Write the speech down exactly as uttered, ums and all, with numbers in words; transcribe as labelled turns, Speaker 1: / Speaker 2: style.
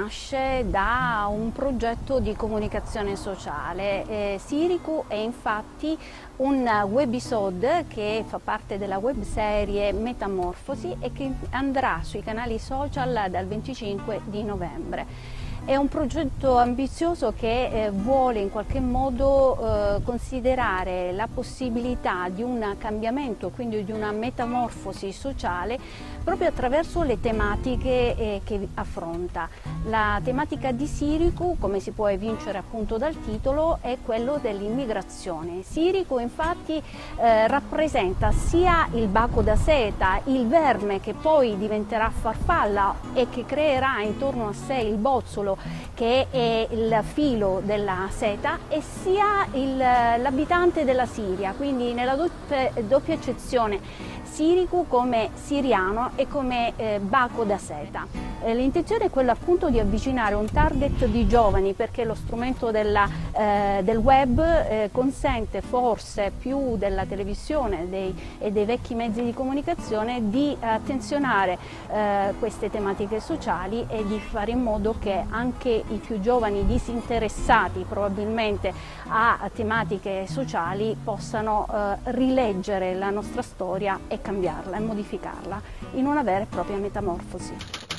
Speaker 1: nasce da un progetto di comunicazione sociale. Eh, Siricu è infatti un webisode che fa parte della webserie Metamorfosi e che andrà sui canali social dal venticinque di novembre. È un progetto ambizioso che eh, vuole in qualche modo eh, considerare la possibilità di un cambiamento, quindi di una metamorfosi sociale, proprio attraverso le tematiche eh, che affronta. La tematica di Siricu, come si può evincere appunto dal titolo, è quello dell'immigrazione. Siricu infatti eh, rappresenta sia il baco da seta, il verme che poi diventerà farfalla e che creerà intorno a sé il bozzolo che è il filo della seta, e sia l'abitante della Siria, quindi nella doppia, doppia accezione Siricu come siriano e come eh, baco da seta. Eh, l'intenzione è quella appunto di avvicinare un target di giovani, perché lo strumento della, eh, del web eh, consente forse più della televisione dei, e dei vecchi mezzi di comunicazione di attenzionare eh, queste tematiche sociali e di fare in modo che anche i più giovani disinteressati probabilmente a tematiche sociali possano eh, rileggere la nostra storia e cambiarla e modificarla in una vera e propria metamorfosi.